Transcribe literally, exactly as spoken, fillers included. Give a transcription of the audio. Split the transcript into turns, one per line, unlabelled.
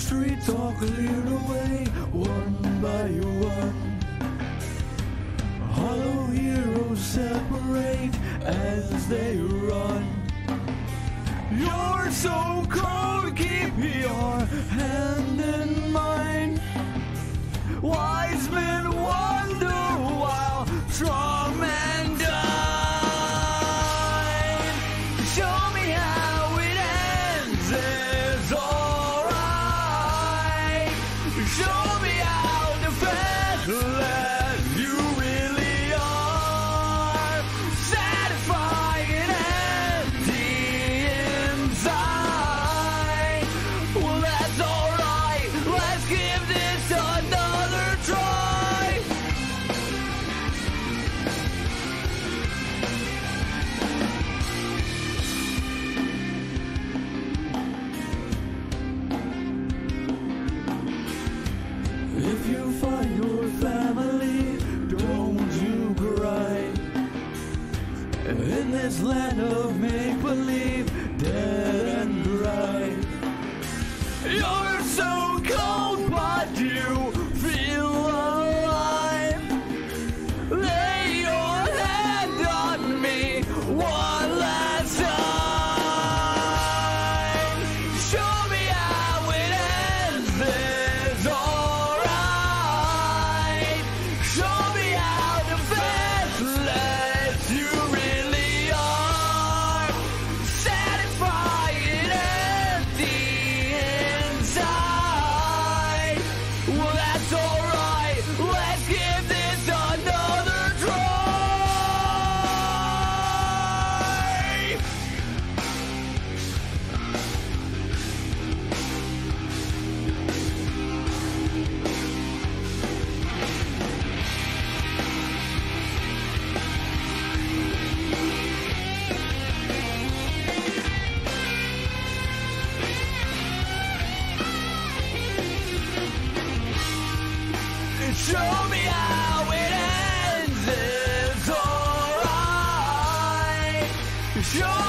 streets all cleared away, one by one. Hollow heroes separate as they run. You're so cold, keep your hand in mine. Wise men wonder while strong men dine. Show me how it ends, it's alright. Show me how defenseless you really are. Satisfying and empty inside. Well, that's alright, let's give this another try. If you find your family, don't you cry. In this land of make-believe, dead and dry. You're so cold, but you feel alive. Lay your hand on me one last time. Show me how it ends, it's alright. Show me how defenseless you really are. Satisfying empty inside. Well, that's alright, let's give this another try. Show me how it ends, it's alright. Show